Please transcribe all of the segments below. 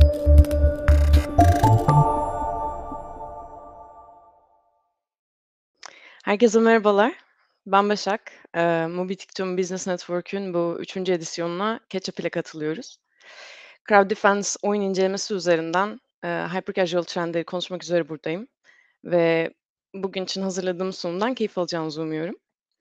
Herkese merhabalar. Ben Başak. Mobitiktum Business Network'ün bu üçüncü edisyonuna Catch-up ile katılıyoruz. Crowd Defense oyun incelemesi üzerinden, hyper casual trendleri konuşmak üzere buradayım ve bugün için hazırladığım sunumdan keyif alacağınızı umuyorum.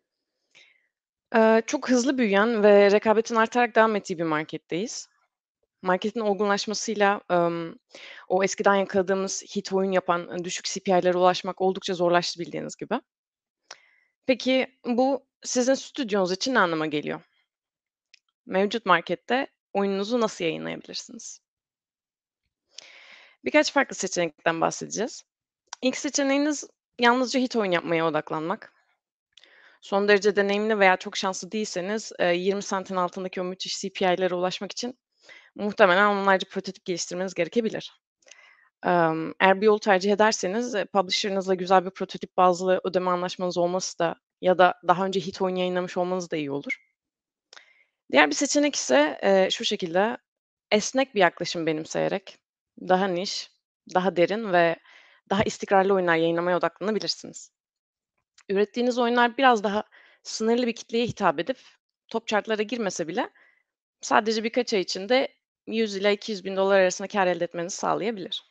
Çok hızlı büyüyen ve rekabetin artarak devam ettiği bir marketteyiz. Marketin olgunlaşmasıyla, o eskiden yakaladığımız hit oyun yapan, düşük CPI'lere ulaşmak oldukça zorlaştı bildiğiniz gibi. Peki, bu sizin stüdyonuz için ne anlama geliyor? Mevcut markette oyununuzu nasıl yayınlayabilirsiniz? Birkaç farklı seçenekten bahsedeceğiz. İlk seçeneğiniz yalnızca hit oyun yapmaya odaklanmak. Son derece deneyimli veya çok şanslı değilseniz, 20 cent'in altındaki o müthiş CPI'lere ulaşmak için muhtemelen onlarca prototip geliştirmeniz gerekebilir. Eğer bir yol tercih ederseniz, publisher'ınızla güzel bir prototip bazlı ödeme anlaşmanız olması da ya da daha önce hit oyun yayınlamış olmanız da iyi olur. Diğer bir seçenek ise, şu şekilde, esnek bir yaklaşım benimseyerek daha niş, daha derin ve daha istikrarlı oyunlar yayınlamaya odaklanabilirsiniz. Ürettiğiniz oyunlar biraz daha sınırlı bir kitleye hitap edip top chart'lara girmese bile sadece birkaç ay içinde 100 ila $200.000 arasında kâr elde etmenizi sağlayabilir.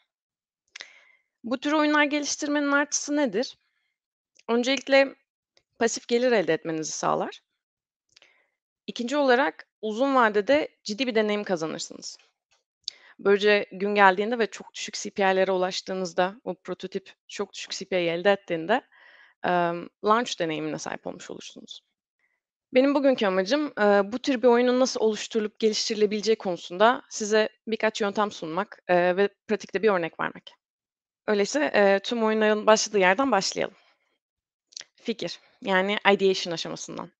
Bu tür oyunlar geliştirmenin artısı nedir? Öncelikle pasif gelir elde etmenizi sağlar. İkinci olarak uzun vadede ciddi bir deneyim kazanırsınız. Böylece gün geldiğinde ve çok düşük CPI'lere ulaştığınızda, o prototip çok düşük CPI elde ettiğinde, launch deneyimine sahip olmuş olursunuz. Benim bugünkü amacım, bu tür bir oyunun nasıl oluşturulup geliştirilebileceği konusunda size birkaç yöntem sunmak, ve pratikte bir örnek vermek. Öyleyse, tüm oyunların başladığı yerden başlayalım. Fikir, yani ideation aşamasından.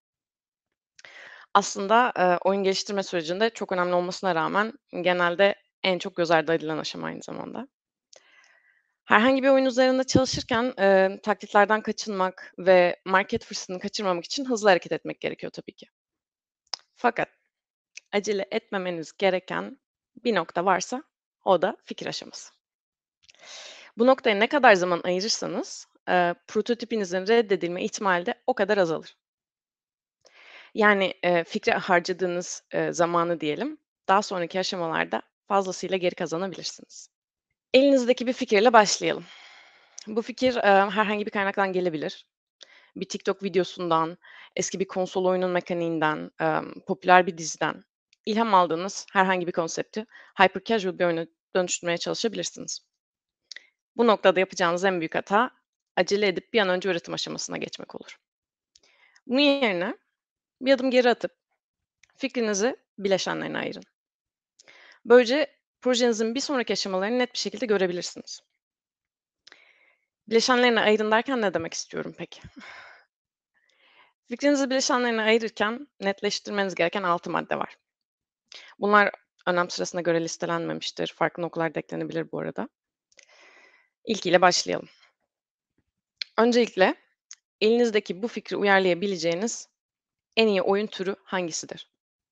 Aslında, oyun geliştirme sürecinde çok önemli olmasına rağmen genelde en çok göz ardı edilen aşama aynı zamanda. Herhangi bir oyun üzerinde çalışırken, taklitlerden kaçınmak ve market fırsatını kaçırmamak için hızlı hareket etmek gerekiyor tabii ki. Fakat acele etmemeniz gereken bir nokta varsa o da fikir aşaması. Bu noktaya ne kadar zaman ayırırsanız, prototipinizin reddedilme ihtimali de o kadar azalır. Yani, fikre harcadığınız, zamanı diyelim, daha sonraki aşamalarda fazlasıyla geri kazanabilirsiniz. Elinizdeki bir fikirle başlayalım. Bu fikir, herhangi bir kaynaktan gelebilir. Bir TikTok videosundan, eski bir konsol oyunun mekaniğinden, popüler bir diziden ilham aldığınız herhangi bir konsepti hyper casual bir oyuna dönüştürmeye çalışabilirsiniz. Bu noktada yapacağınız en büyük hata, acele edip bir an önce üretim aşamasına geçmek olur. Bunun yerine bir adım geri atıp fikrinizi bileşenlerine ayırın. Böylece projenizin bir sonraki aşamalarını net bir şekilde görebilirsiniz. Bileşenlerine ayırın derken ne demek istiyorum peki? Fikrinizi bileşenlerine ayırırken netleştirmeniz gereken 6 madde var. Bunlar önem sırasına göre listelenmemiştir. Farklı noktalarda eklenebilir bu arada. İlkiyle başlayalım. Öncelikle elinizdeki bu fikri uyarlayabileceğiniz en iyi oyun türü hangisidir?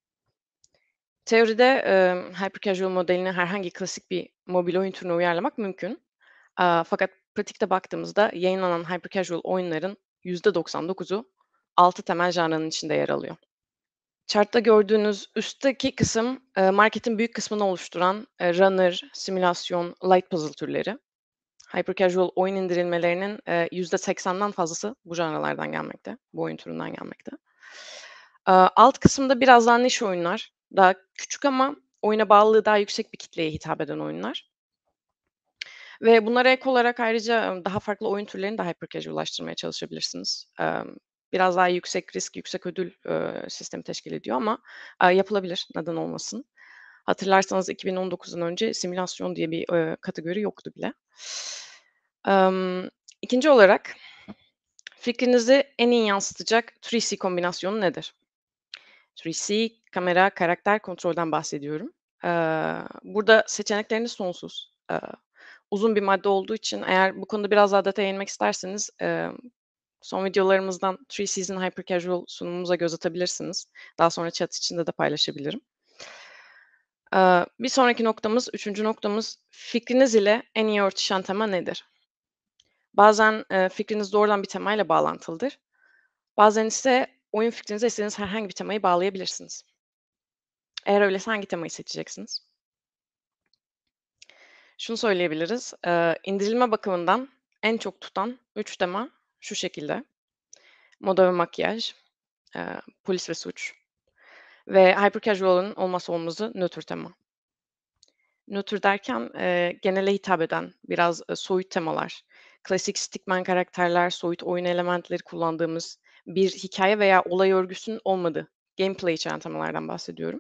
Teoride, hyper casual modelini herhangi klasik bir mobil oyun türüne uyarlamak mümkün. Fakat pratikte baktığımızda yayınlanan hyper casual oyunların %99'u 6 temel janranın içinde yer alıyor. Chart'ta gördüğünüz üstteki kısım, marketin büyük kısmını oluşturan, runner, simülasyon, light puzzle türleri. Hyper casual oyun indirilmelerinin, %80'den fazlası bu janralardan gelmekte, bu oyun türünden gelmekte. Alt kısımda biraz daha niş oyunlar, daha küçük ama oyuna bağlılığı daha yüksek bir kitleye hitap eden oyunlar ve bunlara ek olarak ayrıca, daha farklı oyun türlerini de hyper casual'laştırmaya çalışabilirsiniz. Biraz daha yüksek risk, yüksek ödül, sistemi teşkil ediyor ama, yapılabilir, neden olmasın. Hatırlarsanız 2019'dan önce simülasyon diye bir, kategori yoktu bile. Emm, 2'nci olarak fikrinizi en iyi yansıtacak 3C kombinasyonu nedir? 3C, kamera, karakter, kontrolden bahsediyorum. Burada seçenekleriniz sonsuz. Uzun bir madde olduğu için eğer bu konuda biraz daha detaya inmek isterseniz, son videolarımızdan 3 Hyper Casual sunumumuza göz atabilirsiniz. Daha sonra chat içinde de paylaşabilirim. Bir sonraki noktamız, üçüncü noktamız, fikriniz ile en iyi örtüşen tema nedir? Bazen, fikriniz doğrudan bir temayla bağlantılıdır. Bazen ise oyun fikrinize istediğiniz herhangi bir temayı bağlayabilirsiniz. Eğer öyleyse hangi temayı seçeceksiniz? Şunu söyleyebiliriz, indirilme bakımından en çok tutan 3 tema şu şekilde: moda ve makyaj, polis ve suç ve hyper casual'ın olmazsa olmazı nötr tema. Nötr derken, genele hitap eden, biraz, soyut temalar, klasik stickman karakterler, soyut oyun elementleri kullandığımız, bir hikâye veya olay örgüsünün olmadığı, gameplay içeren temalardan bahsediyorum.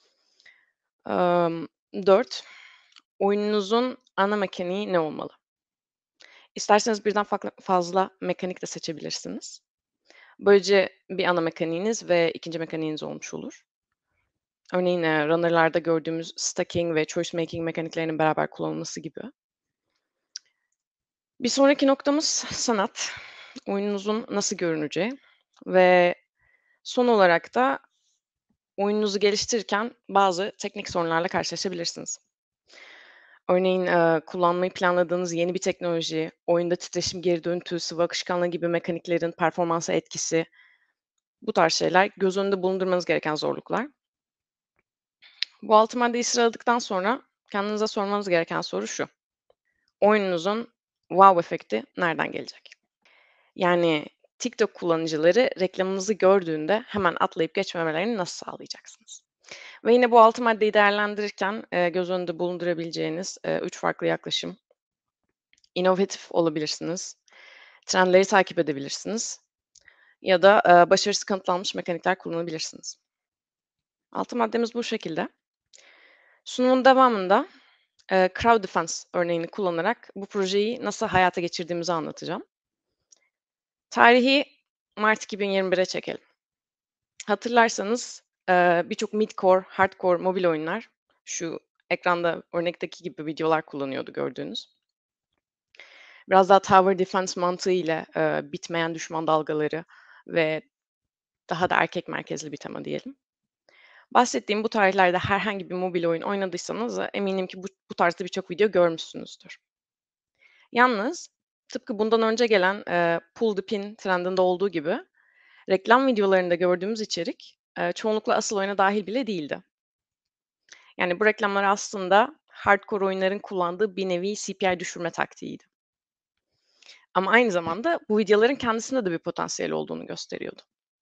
Emm, 4, oyununuzun ana mekaniği ne olmalı? İsterseniz birden fazla mekanik de seçebilirsiniz. Böylece bir ana mekaniğiniz ve ikinci mekaniğiniz olmuş olur. Örneğin, runner'larda gördüğümüz stacking ve choice making mekaniklerinin beraber kullanılması gibi. Bir sonraki noktamız sanat. Oyununuzun nasıl görüneceği ve son olarak da oyununuzu geliştirirken bazı teknik sorunlarla karşılaşabilirsiniz. Örneğin, kullanmayı planladığınız yeni bir teknoloji, oyunda titreşim geri döntü, sıvı akışkanlığı gibi mekaniklerin performansa etkisi, bu tarz şeyler göz önünde bulundurmanız gereken zorluklar. Bu 6 maddeyi sıraladıktan sonra kendinize sormanız gereken soru şu: oyununuzun wow efekti nereden gelecek? Yani TikTok kullanıcıları reklamınızı gördüğünde hemen atlayıp geçmemelerini nasıl sağlayacaksınız? Ve yine bu 6 maddeyi değerlendirirken, göz önünde bulundurabileceğiniz, 3 farklı yaklaşım. İnovatif olabilirsiniz, trendleri takip edebilirsiniz ya da, başarısı kanıtlanmış mekanikler kullanabilirsiniz. 6 maddemiz bu şekilde. Sunumun devamında, crowd defense örneğini kullanarak bu projeyi nasıl hayata geçirdiğimizi anlatacağım. Tarihi Mart 2021'e çekelim. Hatırlarsanız, birçok mid-core, hardcore mobil oyunlar şu ekranda örnekteki gibi videolar kullanıyordu gördüğünüz. Biraz daha tower defense mantığıyla, bitmeyen düşman dalgaları ve daha da erkek merkezli bir tema diyelim. Bahsettiğim bu tarihlerde herhangi bir mobil oyun oynadıysanız, eminim ki bu tarzda birçok video görmüşsünüzdür. Yalnız tıpkı bundan önce gelen, pull the pin trendinde olduğu gibi reklam videolarında gördüğümüz içerik, çoğunlukla asıl oyuna dâhil bile değildi. Yani bu reklamlar aslında hardcore oyunların kullandığı bir nevi CPI düşürme taktiğiydi. Ama aynı zamanda bu videoların kendisinde de bir potansiyel olduğunu gösteriyordu.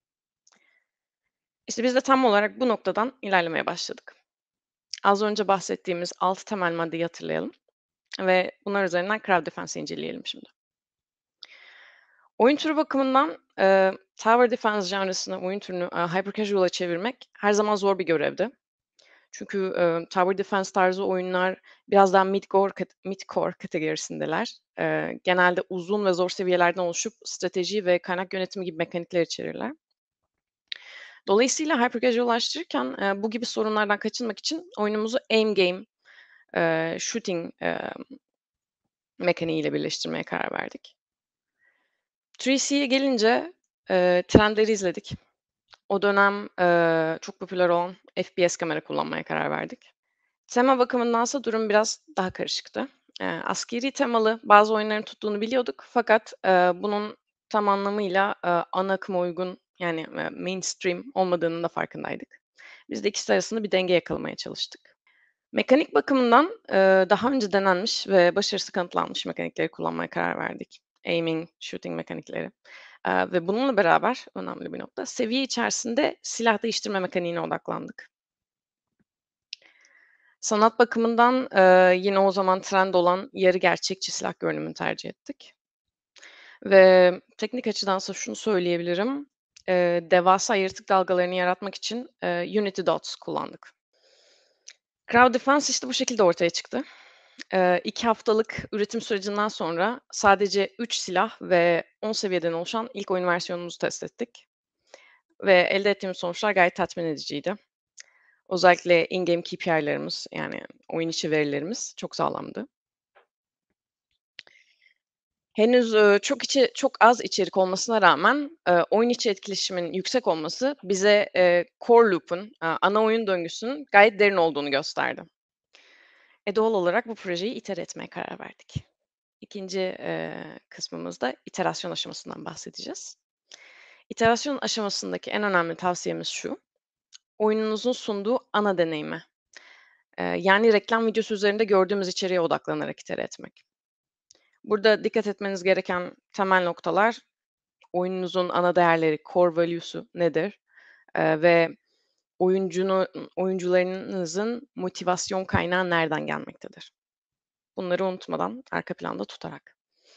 İşte biz de tam olarak bu noktadan ilerlemeye başladık. Az önce bahsettiğimiz 6 temel maddeyi hatırlayalım ve bunlar üzerinden crowd defense'i inceleyelim şimdi. Oyun türü bakımından, tower defense janrasını, oyun türünü, hyper casual'a çevirmek her zaman zor bir görevdi. Çünkü, tower defense tarzı oyunlar biraz daha mid-core kategorisindeler. Genelde uzun ve zor seviyelerden oluşup strateji ve kaynak yönetimi gibi mekanikler içerirler. Dolayısıyla hyper casual'laştırırken, bu gibi sorunlardan kaçınmak için oyunumuzu aim game, shooting, mekaniğiyle birleştirmeye karar verdik. 3C'ye gelince, trendleri izledik. O dönem, çok popüler olan FPS kamera kullanmaya karar verdik. Tema bakımındansa durum biraz daha karışıktı. Askeri temalı bazı oyunların tuttuğunu biliyorduk fakat, bunun tam anlamıyla, ana akıma uygun, yani, mainstream olmadığının da farkındaydık. Biz de ikisi arasında bir denge yakalamaya çalıştık. Mekanik bakımından, daha önce denenmiş ve başarısı kanıtlanmış mekanikleri kullanmaya karar verdik. Aiming, shooting mekanikleri, ve bununla beraber önemli bir nokta, seviye içerisinde silah değiştirme mekaniğine odaklandık. Sanat bakımından, yine o zaman trend olan yarı gerçekçi silah görünümünü tercih ettik ve teknik açıdansa şunu söyleyebilirim, devasa yırtık dalgalarını yaratmak için, Unity Dots kullandık. Crowd Defense işte bu şekilde ortaya çıktı. 2 haftalık üretim sürecinden sonra sadece 3 silah ve 10 seviyeden oluşan ilk oyun versiyonumuzu test ettik ve elde ettiğimiz sonuçlar gayet tatmin ediciydi. Özellikle in-game KPI'lerimiz, yani oyun içi verilerimiz çok sağlamdı. Henüz, çok az içerik olmasına rağmen, oyun içi etkileşimin yüksek olması bize, core loop'un, ana oyun döngüsünün gayet derin olduğunu gösterdi. Doğal olarak bu projeyi itere etmeye karar verdik. İkinci, kısmımızda iterasyon aşamasından bahsedeceğiz. İterasyon aşamasındaki en önemli tavsiyemiz şu: oyununuzun sunduğu ana deneyime, yani reklam videosu üzerinde gördüğümüz içeriğe odaklanarak itere etmek. Burada dikkat etmeniz gereken temel noktalar, oyununuzun ana değerleri, core values'u nedir, ve oyuncunu oyuncularınızın motivasyon kaynağı nereden gelmektedir? Bunları unutmadan arka planda tutarak.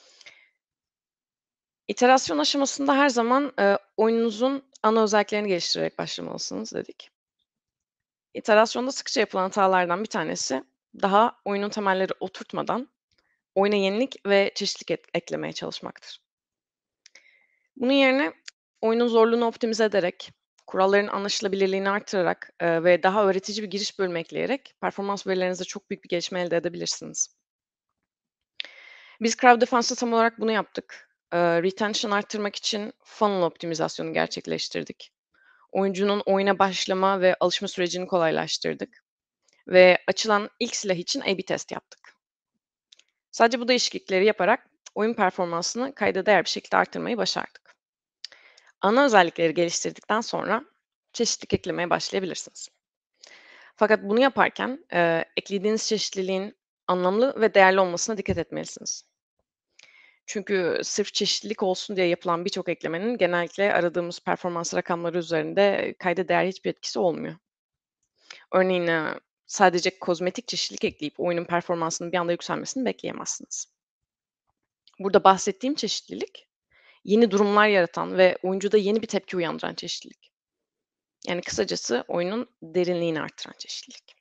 İterasyon aşamasında her zaman, oyununuzun ana özelliklerini geliştirerek başlamalısınız dedik. İterasyonda sıkça yapılan hatalardan bir tanesi, daha oyunun temelleri oturtmadan oyuna yenilik ve çeşitlilik eklemeye çalışmaktır. Bunun yerine oyunun zorluğunu optimize ederek, kuralların anlaşılabilirliğini artırarak, ve daha öğretici bir giriş bölümü ekleyerek performans verilerinizde çok büyük bir gelişme elde edebilirsiniz. Biz Crowd tam olarak bunu yaptık. Retention arttırmak için funnel optimizasyonu gerçekleştirdik. Oyuncunun oyuna başlama ve alışma sürecini kolaylaştırdık ve açılan ilk silah için A/B test yaptık. Sadece bu değişiklikleri yaparak oyun performansını kayda değer bir şekilde arttırmayı başardık. Ana özellikleri geliştirdikten sonra çeşitlilik eklemeye başlayabilirsiniz. Fakat bunu yaparken, eklediğiniz çeşitliliğin anlamlı ve değerli olmasına dikkat etmelisiniz. Çünkü sırf çeşitlilik olsun diye yapılan birçok eklemenin genellikle aradığımız performans rakamları üzerinde kayda değer hiçbir etkisi olmuyor. Örneğin, sadece kozmetik çeşitlilik ekleyip oyunun performansının bir anda yükselmesini bekleyemezsiniz. Burada bahsettiğim çeşitlilik, yeni durumlar yaratan ve oyuncuda yeni bir tepki uyandıran çeşitlilik. Yani kısacası oyunun derinliğini artıran çeşitlilik.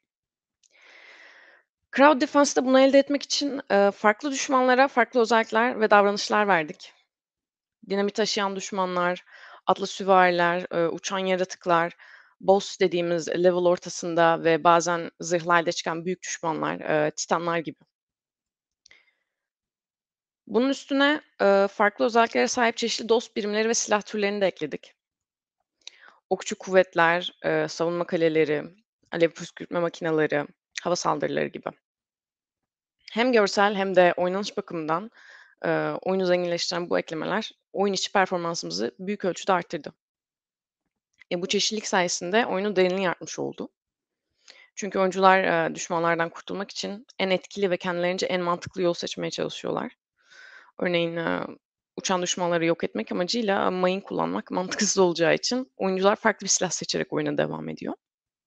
Crowd Defense'da bunu elde etmek için, farklı düşmanlara farklı özellikler ve davranışlar verdik. Dinamit taşıyan düşmanlar, atlı süvariler, uçan yaratıklar, boss dediğimiz level ortasında ve bazen zırhlı çıkan büyük düşmanlar, titanlar gibi. Bunun üstüne, farklı özelliklere sahip çeşitli dost birimleri ve silah türlerini de ekledik. Okçu kuvvetler, savunma kaleleri, alev püskürtme makineleri, hava saldırıları gibi. Hem görsel hem de oynanış bakımından, oyunu zenginleştiren bu eklemeler oyun içi performansımızı büyük ölçüde arttırdı. Bu çeşitlilik sayesinde oyunun derinliği artmış oldu. Çünkü oyuncular, düşmanlardan kurtulmak için en etkili ve kendilerince en mantıklı yolu seçmeye çalışıyorlar. Örneğin, uçan düşmanları yok etmek amacıyla mayın kullanmak mantıksız olacağı için oyuncular farklı bir silah seçerek oyuna devam ediyor.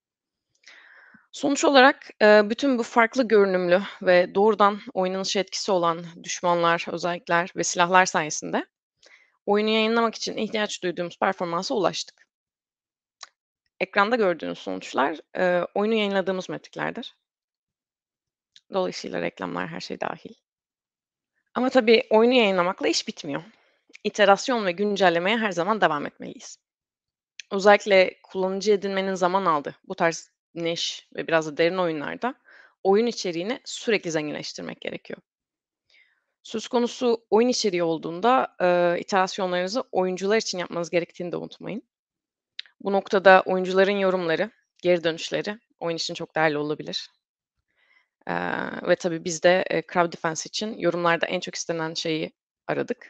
Sonuç olarak, bütün bu farklı görünümlü ve doğrudan oynanışa etkisi olan düşmanlar, özellikler ve silahlar sayesinde oyunu yayınlamak için ihtiyaç duyduğumuz performansa ulaştık. Ekranda gördüğünüz sonuçlar, oyunu yayınladığımız metriklerdir. Dolayısıyla reklamlar, her şey dâhil. Ama tabii oyunu yayınlamakla iş bitmiyor. İterasyon ve güncellemeye her zaman devam etmeliyiz. Özellikle kullanıcı edinmenin zaman aldığı bu tarz niche ve biraz da derin oyunlarda oyun içeriğini sürekli zenginleştirmek gerekiyor. Söz konusu oyun içeriği olduğunda, iterasyonlarınızı oyuncular için yapmanız gerektiğini de unutmayın. Bu noktada oyuncuların yorumları, geri dönüşleri oyun için çok değerli olabilir. Ve tabii biz de, Crowd Defense için yorumlarda en çok istenen şeyi aradık.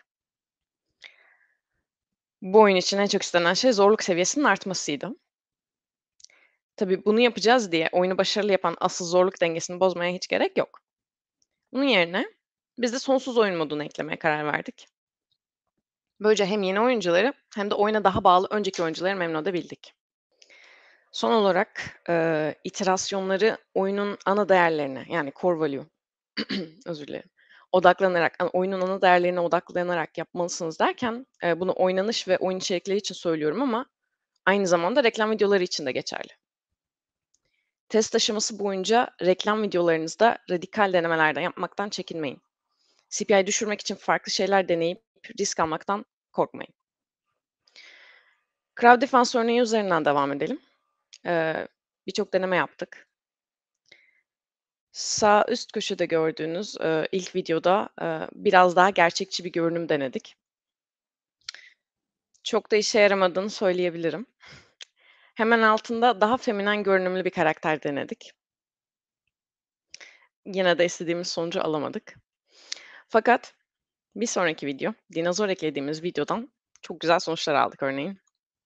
Bu oyun için en çok istenen şey zorluk seviyesinin artmasıydı. Tabii bunu yapacağız diye oyunu başarılı yapan asıl zorluk dengesini bozmaya hiç gerek yok. Bunun yerine biz de sonsuz oyun modunu eklemeye karar verdik. Böylece hem yeni oyuncuları hem de oyuna daha bağlı önceki oyuncuları memnun edebildik. Son olarak, iterasyonları oyunun ana değerlerine, yani core value, özür dilerim, odaklanarak, oyunun ana değerlerine odaklanarak yapmalısınız derken, bunu oynanış ve oyun içerikleri için söylüyorum ama aynı zamanda reklam videoları için de geçerli. Test aşaması boyunca reklam videolarınızda radikal denemelerden yapmaktan çekinmeyin. CPI düşürmek için farklı şeyler deneyip risk almaktan korkmayın. Crowdfunding örneği üzerinden devam edelim. Birçok deneme yaptık. Sağ üst köşede gördüğünüz, ilk videoda, biraz daha gerçekçi bir görünüm denedik. Çok da işe yaramadığını söyleyebilirim. Hemen altında daha feminen görünümlü bir karakter denedik. Yine de istediğimiz sonucu alamadık. Fakat bir sonraki video, dinozor eklediğimiz videodan çok güzel sonuçlar aldık örneğin.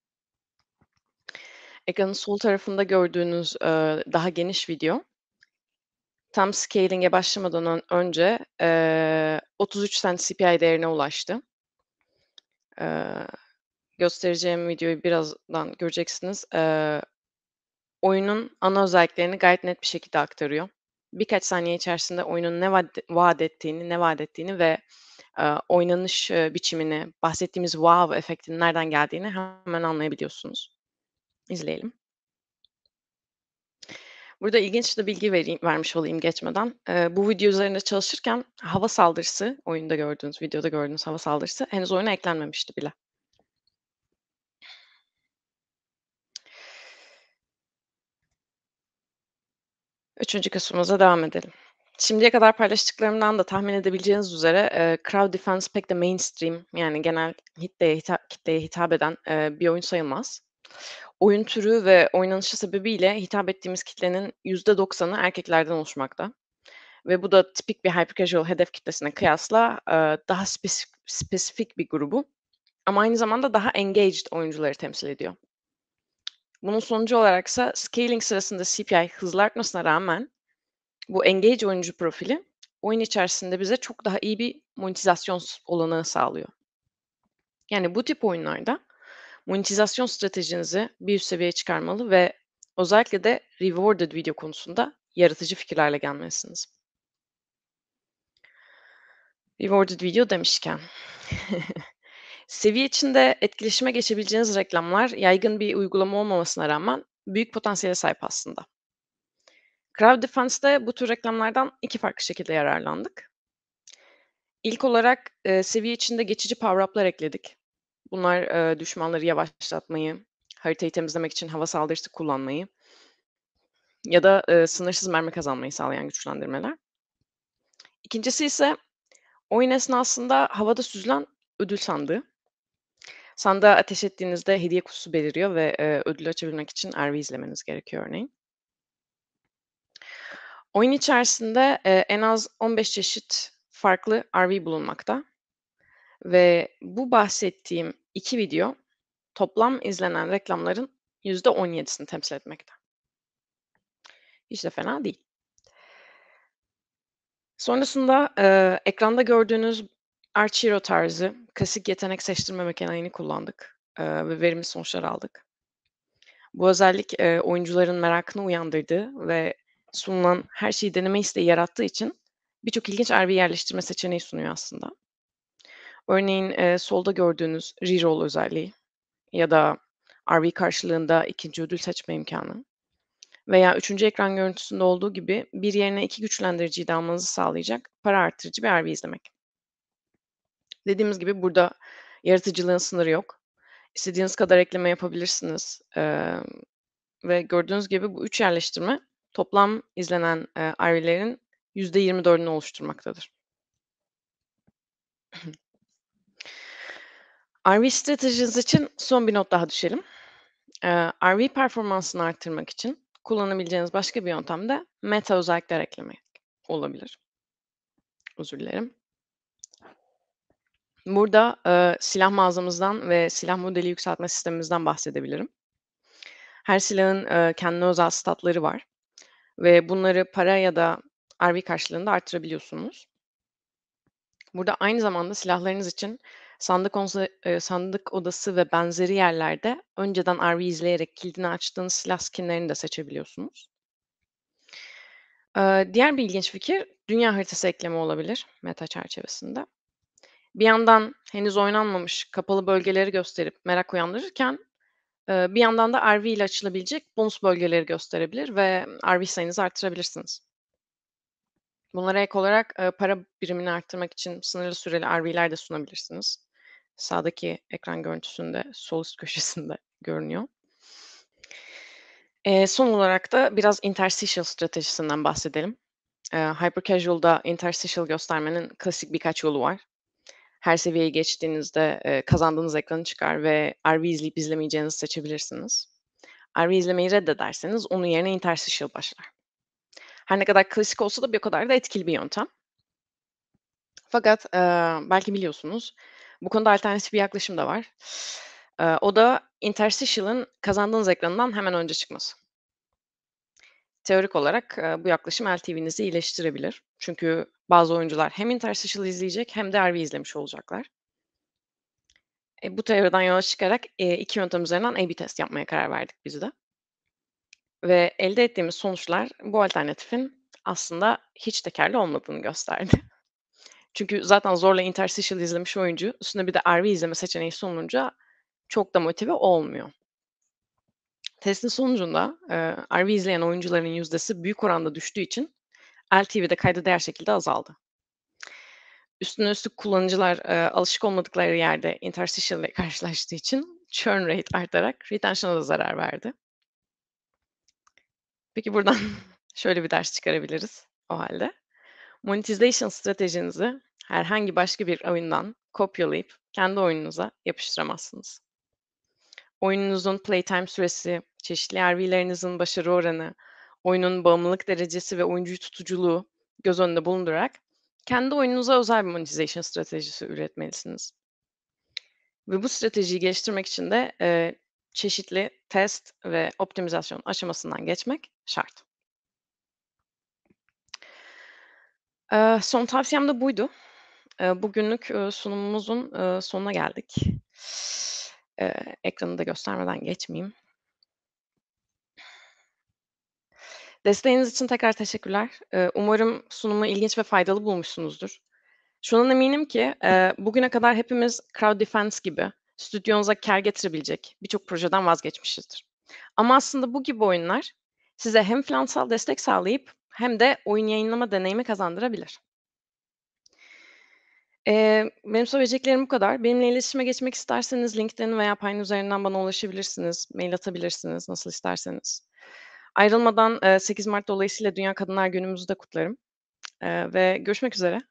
Ekranın sol tarafında gördüğünüz, daha geniş video, tam scaling'e başlamadan önce, 33 cent CPI değerine ulaştı. Eee, göstereceğim videoyu birazdan göreceksiniz. Oyunun ana özelliklerini gayet net bir şekilde aktarıyor. Birkaç saniye içerisinde oyunun ne vaat ettiğini ve, oynanış, biçimini, bahsettiğimiz wow efektinin nereden geldiğini hemen anlayabiliyorsunuz. İzleyelim. Burada ilginç de bilgi vermiş olayım geçmeden. Bu video üzerinde çalışırken hava saldırısı, oyunda gördüğünüz, videoda gördüğünüz hava saldırısı henüz oyuna eklenmemişti bile. Üçüncü kısmımıza devam edelim. Şimdiye kadar paylaştıklarımdan da tahmin edebileceğiniz üzere, Crowd Defense pek de mainstream, yani genel kitleye hitap eden, bir oyun sayılmaz. Oyun türü ve oynanışı sebebiyle hitap ettiğimiz kitlenin %90'ı erkeklerden oluşmakta ve bu da tipik bir hyper casual hedef kitlesine kıyasla, daha spesifik bir grubu ama aynı zamanda daha engaged oyuncuları temsil ediyor. Bunun sonucu olaraksa scaling sırasında CPI hızlı artmasına rağmen bu engage oyuncu profili oyun içerisinde bize çok daha iyi bir monetizasyon olanağı sağlıyor. Yani bu tip oyunlarda monetizasyon stratejinizi bir üst seviyeye çıkarmalı ve özellikle de rewarded video konusunda yaratıcı fikirlerle gelmelisiniz. Rewarded video demişken seviye içinde etkileşime geçebileceğiniz reklamlar yaygın bir uygulama olmamasına rağmen büyük potansiyele sahip aslında. Crowd Defense'de bu tür reklamlardan 2 farklı şekilde yararlandık. İlk olarak, seviye içinde geçici power up'lar ekledik. Bunlar, düşmanları yavaşlatmayı, haritayı temizlemek için hava saldırısı kullanmayı ya da, sınırsız mermi kazanmayı sağlayan güçlendirmeler. İkincisi ise oyun esnasında havada süzülen ödül sandığı. Sandığa ateş ettiğinizde hediye kutusu beliriyor ve, ödülü açabilmek için RV izlemeniz gerekiyor örneğin. Oyun içerisinde, en az 15 çeşit farklı RV bulunmakta ve bu bahsettiğim 2 video toplam izlenen reklamların %17'sini temsil etmekte. Hiç de fena değil. Sonrasında, ekranda gördüğünüz Archero tarzı klasik yetenek seçtirme mekaniğini kullandık, ve verimli sonuçlar aldık. Bu özellik, oyuncuların merakını uyandırdığı ve sunulan her şeyi deneme isteği yarattığı için birçok ilginç RV yerleştirme seçeneği sunuyor aslında. Örneğin, solda gördüğünüz reroll özelliği ya da RV karşılığında ikinci ödül seçme imkânı veya üçüncü ekran görüntüsünde olduğu gibi bir yerine 2 güçlendiriciyi de almanızı sağlayacak para arttırıcı bir RV izlemek. Dediğimiz gibi burada yaratıcılığın sınırı yok. İstediğiniz kadar ekleme yapabilirsiniz, ve gördüğünüz gibi bu 3 yerleştirme toplam izlenen, RV'lerin %24'ünü oluşturmaktadır. RV stratejiniz için son bir not daha düşelim. RV performansını arttırmak için kullanabileceğiniz başka bir yöntem de meta özellikler eklemek olabilir. Özür dilerim. Burada, silah mağazamızdan ve silah modeli yükseltme sistemimizden bahsedebilirim. Her silahın, kendine özel statları var ve bunları para ya da RV karşılığında arttırabiliyorsunuz. Burada aynı zamanda silahlarınız için sandık odası ve benzeri yerlerde önceden RV izleyerek kilidini açtığınız silah skin'lerini de seçebiliyorsunuz. Diğer bir ilginç fikir dünya haritası ekleme olabilir meta çerçevesinde. Bir yandan henüz oynanmamış kapalı bölgeleri gösterip merak uyandırırken, bir yandan da RV ile açılabilecek bonus bölgeleri gösterebilir ve RV sayınızı arttırabilirsiniz. Bunlara ek olarak, para birimini arttırmak için sınırlı süreli RV'ler de sunabilirsiniz. Sağdaki ekran görüntüsünde sol üst köşesinde görünüyor. Son olarak da biraz interstitial stratejisinden bahsedelim. Hyper casual'da interstitial göstermenin klasik birkaç yolu var. Her seviyeyi geçtiğinizde, kazandığınız ekranı çıkar ve RV izleyip izlemeyeceğinizi seçebilirsiniz. RV izlemeyi reddederseniz onun yerine interstitial başlar. Her ne kadar klasik olsa da bir o kadar da etkili bir yöntem. Fakat, belki biliyorsunuz, bu konuda alternatif bir yaklaşım da var. O da interstitial'ın kazandığınız ekranından hemen önce çıkması. Teorik olarak, bu yaklaşım LTV'nizi iyileştirebilir. Çünkü bazı oyuncular hem interstitial izleyecek hem de RV izlemiş olacaklar. Bu teoriden yola çıkarak, 2 yöntem üzerinden A/B test yapmaya karar verdik biz de. Ve elde ettiğimiz sonuçlar bu alternatifin aslında hiç de kârlı olmadığını gösterdi. Çünkü zaten zorla interstitial izlemiş oyuncu üstüne bir de RV izleme seçeneği sunulunca çok da motive olmuyor. Testin sonucunda, RV izleyen oyuncuların yüzdesi büyük oranda düştüğü için LTV'de kayda değer şekilde azaldı. Üstüne üstlük kullanıcılar, alışık olmadıkları yerde interstitial ile karşılaştığı için churn rate artarak retention'a da zarar verdi. Peki buradan şöyle bir ders çıkarabiliriz o hâlde. Monetization stratejinizi herhangi başka bir oyundan kopyalayıp kendi oyununuza yapıştıramazsınız. Oyununuzun playtime süresi, çeşitli RV'lerinizin başarı oranı, oyunun bağımlılık derecesi ve oyuncu tutuculuğu göz önünde bulundurarak kendi oyununuza özel bir monetization stratejisi üretmelisiniz. Ve bu stratejiyi geliştirmek için de, çeşitli test ve optimizasyon aşamasından geçmek şart. Son tavsiyem de buydu. Bugünlük, sunumumuzun, sonuna geldik. Ekranı da göstermeden geçmeyeyim. Desteğiniz için tekrar teşekkürler. Umarım sunumu ilginç ve faydalı bulmuşsunuzdur. Şundan eminim ki, bugüne kadar hepimiz Crowd Defense gibi stüdyonuza kâr getirebilecek birçok projeden vazgeçmişizdir. Ama aslında bu gibi oyunlar size hem finansal destek sağlayıp hem de oyun yayınlama deneyimi kazandırabilir. Benim söyleyeceklerim bu kadar. Benimle iletişime geçmek isterseniz LinkedIn veya Pine üzerinden bana ulaşabilirsiniz, mail atabilirsiniz, nasıl isterseniz. Ayrılmadan, 8 Mart dolayısıyla Dünya Kadınlar Günümüzü de kutlarım, ve görüşmek üzere.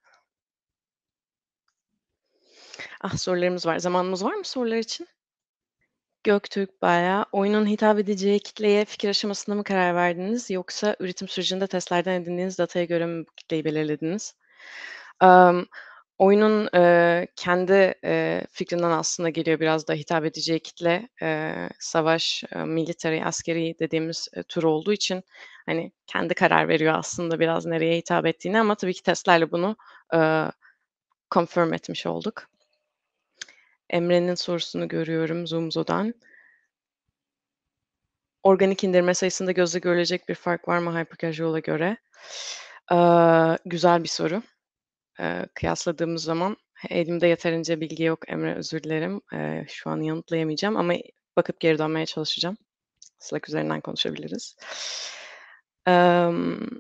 Sorularımız var. Zamanımız var mı sorular için? Göktürk Baya, oyunun hitap edeceği kitleye fikir aşamasında mı karar verdiniz yoksa üretim sürecinde testlerden edindiğiniz dataya göre mi bu kitleyi belirlediniz? Emm, oyunun, kendi, fikrinden aslında geliyor biraz da hitap edeceği kitle, savaş, military, askeri dediğimiz, tür olduğu için, hani, kendi karar veriyor aslında biraz nereye hitap ettiğini ama tabii ki testlerle bunu, eee, confirm etmiş olduk. Emre'nin sorusunu görüyorum Zoomzo'dan. Organik indirme sayısında gözle görülecek bir fark var mı Hyper Casual'a göre? Güzel bir soru. Kıyasladığımız zaman elimde yeterince bilgi yok Emre, özür dilerim. Şu an yanıtlayamayacağım ama bakıp geri dönmeye çalışacağım. Slack üzerinden konuşabiliriz. Emm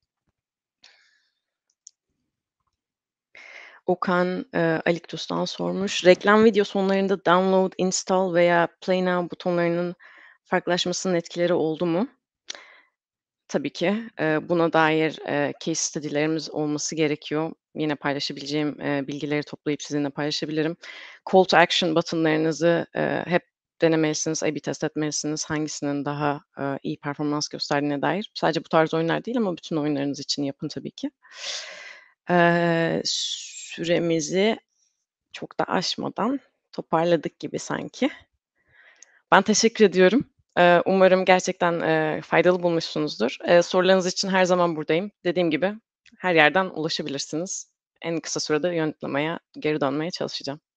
Okan, Aliktus'tan sormuş. Reklam video sonlarında download, install veya play now butonlarının farklılaşmasının etkileri oldu mu? Tabii ki. Buna dair, case study'lerimiz olması gerekiyor. Yine paylaşabileceğim, bilgileri toplayıp sizinle paylaşabilirim. Call to action butonlarınızı, hep denemelisiniz, A/B test etmelisiniz. Hangisinin daha, iyi performans gösterdiğine dair. Sadece bu tarz oyunlar değil ama bütün oyunlarınız için yapın tabii ki. Süremizi çok da aşmadan toparladık gibi sanki. Ben teşekkür ediyorum. Umarım gerçekten, faydalı bulmuşsunuzdur. Sorularınız için her zaman buradayım. Dediğim gibi her yerden ulaşabilirsiniz. En kısa sürede yanıtlamaya, geri dönmeye çalışacağım.